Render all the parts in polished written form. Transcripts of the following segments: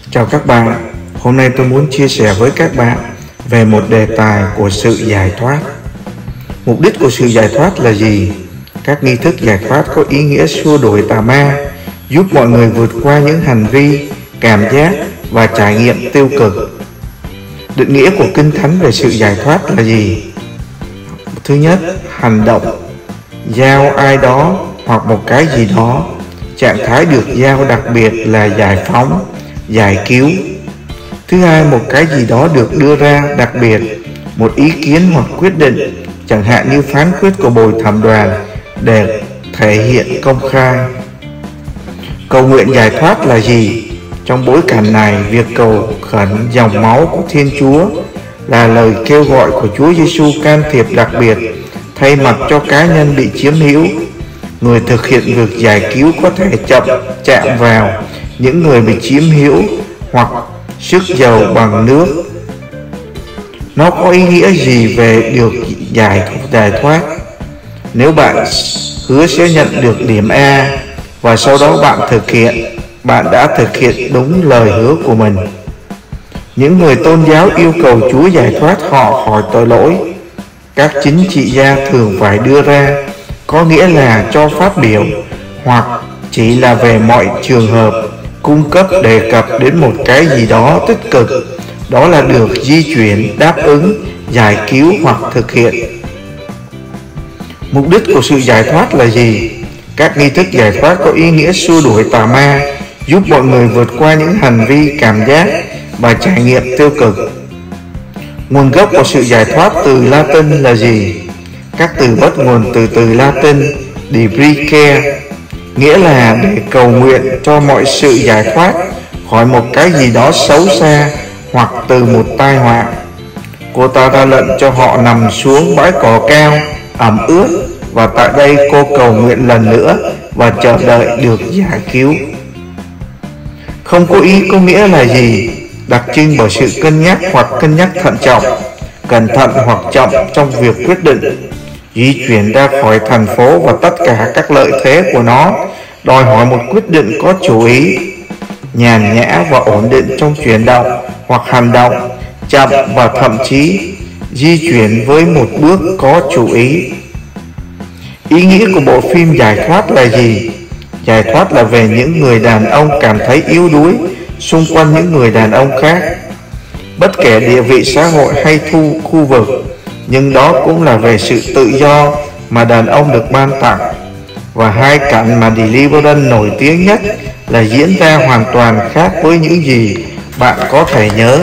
Chào các bạn, hôm nay tôi muốn chia sẻ với các bạn về một đề tài của sự giải thoát. Mục đích của sự giải thoát là gì? Các nghi thức giải thoát có ý nghĩa xua đuổi tà ma, giúp mọi người vượt qua những hành vi, cảm giác và trải nghiệm tiêu cực. Định nghĩa của Kinh Thánh về sự giải thoát là gì? Thứ nhất, hành động, giao ai đó hoặc một cái gì đó. Trạng thái được giao đặc biệt là giải phóng, giải cứu. Thứ hai, một cái gì đó được đưa ra đặc biệt, một ý kiến hoặc quyết định, chẳng hạn như phán quyết của bồi thẩm đoàn để thể hiện công khai. Cầu nguyện giải thoát là gì? Trong bối cảnh này, việc cầu khẩn dòng máu của Thiên Chúa là lời kêu gọi của Chúa Giêsu can thiệp đặc biệt thay mặt cho cá nhân bị chiếm hữu. Người thực hiện việc giải cứu có thể chạm vào những người bị chiếm hữu hoặc sức dầu bằng nước. Nó có ý nghĩa gì về được giải thoát? Nếu bạn hứa sẽ nhận được điểm A và sau đó bạn đã thực hiện đúng lời hứa của mình. Những người tôn giáo yêu cầu Chúa giải thoát họ khỏi tội lỗi. Các chính trị gia thường phải đưa ra, có nghĩa là cho phát biểu hoặc chỉ là về mọi trường hợp, cung cấp đề cập đến một cái gì đó tích cực, đó là được di chuyển, đáp ứng, giải cứu hoặc thực hiện. Mục đích của sự giải thoát là gì? Các nghi thức giải thoát có ý nghĩa xua đuổi tà ma, giúp mọi người vượt qua những hành vi, cảm giác và trải nghiệm tiêu cực. Nguồn gốc của sự giải thoát từ Latin là gì? Các từ bắt nguồn từ từ Latin deprecare, nghĩa là để cầu nguyện cho mọi sự giải thoát khỏi một cái gì đó xấu xa hoặc từ một tai họa. Cô ta ra lệnh cho họ nằm xuống bãi cỏ cao, ẩm ướt, và tại đây cô cầu nguyện lần nữa và chờ đợi được giải cứu. Không có ý có nghĩa là gì? Đặc trưng bởi sự cân nhắc hoặc cân nhắc thận trọng, cẩn thận hoặc chậm trong việc quyết định. Di chuyển ra khỏi thành phố và tất cả các lợi thế của nó đòi hỏi một quyết định có chủ ý, nhàn nhã và ổn định trong chuyển động hoặc hành động, chậm và thậm chí di chuyển với một bước có chủ ý. Ý nghĩa của bộ phim Giải Thoát là gì? Giải thoát là về những người đàn ông cảm thấy yếu đuối xung quanh những người đàn ông khác, bất kể địa vị xã hội hay khu vực, nhưng đó cũng là về sự tự do mà đàn ông được ban tặng. Và hai cảnh mà Deliverance nổi tiếng nhất là diễn ra hoàn toàn khác với những gì bạn có thể nhớ.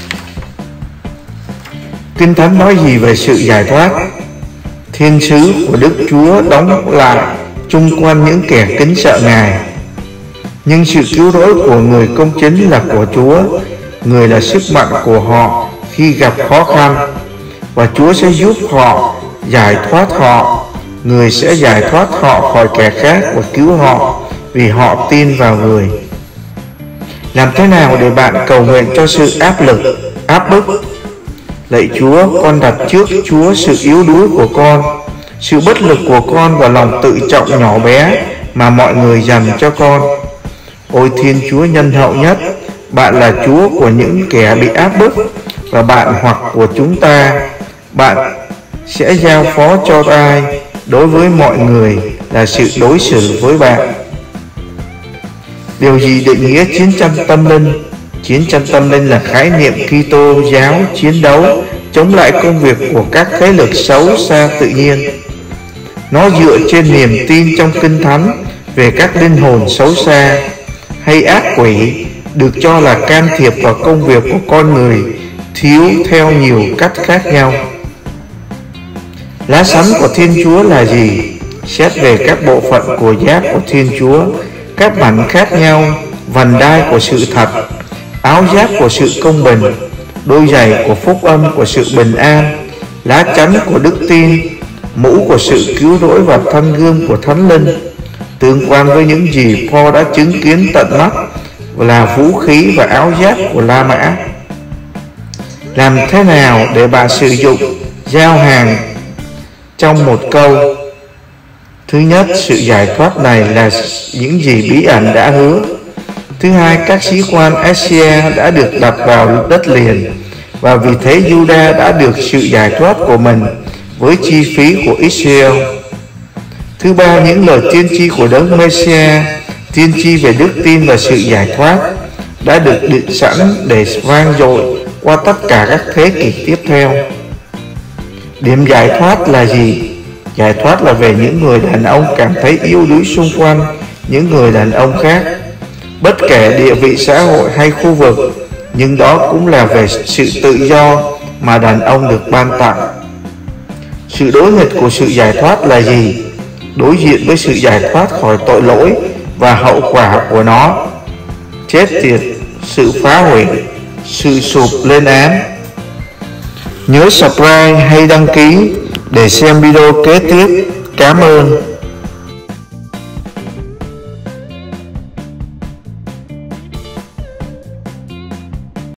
Kinh Thánh nói gì về sự giải thoát? Thiên sứ của Đức Chúa đóng lại chung quanh những kẻ kính sợ Ngài. Nhưng sự cứu rỗi của người công chính là của Chúa. Người là sức mạnh của họ khi gặp khó khăn, và Chúa sẽ giúp họ, giải thoát họ. Người sẽ giải thoát họ khỏi kẻ khác và cứu họ vì họ tin vào Người. Làm thế nào để bạn cầu nguyện cho sự áp bức? Lạy Chúa, con đặt trước Chúa sự yếu đuối của con, sự bất lực của con và lòng tự trọng nhỏ bé mà mọi người dành cho con. Ôi Thiên Chúa nhân hậu nhất, bạn là Chúa của những kẻ bị áp bức, và bạn hoặc của chúng ta, bạn sẽ giao phó cho ai đối với mọi người là sự đối xử với bạn. Điều gì định nghĩa chiến tranh tâm linh? Chiến tranh tâm linh là khái niệm Kitô giáo chiến đấu chống lại công việc của các thế lực xấu xa tự nhiên. Nó dựa trên niềm tin trong Kinh Thánh về các linh hồn xấu xa hay ác quỷ được cho là can thiệp vào công việc của con người theo nhiều cách khác nhau. Lá sắn của Thiên Chúa là gì? Xét về các bộ phận của giáp của Thiên Chúa, các mảnh khác nhau: vành đai của sự thật, áo giáp của sự công bình, đôi giày của phúc âm của sự bình an, lá chắn của đức tin, mũ của sự cứu rỗi và thanh gươm của Thánh Linh. Tương quan với những gì Paul đã chứng kiến tận mắt là vũ khí và áo giáp của La Mã. Làm thế nào để bạn sử dụng giao hàng trong một câu? Thứ nhất, sự giải thoát này là những gì bí ẩn đã hứa. Thứ hai, các sĩ quan Asia đã được đặt vào đất liền, và vì thế Juda đã được sự giải thoát của mình với chi phí của Israel. Thứ ba, những lời tiên tri của Đấng Mêsia, tiên tri về đức tin và sự giải thoát, đã được định sẵn để vang dội qua tất cả các thế kỷ tiếp theo. Điểm giải thoát là gì? Giải thoát là về những người đàn ông cảm thấy yếu đuối xung quanh những người đàn ông khác, bất kể địa vị xã hội hay khu vực, nhưng đó cũng là về sự tự do mà đàn ông được ban tặng. Sự đối nghịch của sự giải thoát là gì? Đối diện với sự giải thoát khỏi tội lỗi và hậu quả của nó: chết tiệt, sự phá hủy, sự sụp lên án. Nhớ subscribe hay đăng ký để xem video kế tiếp. Cảm ơn.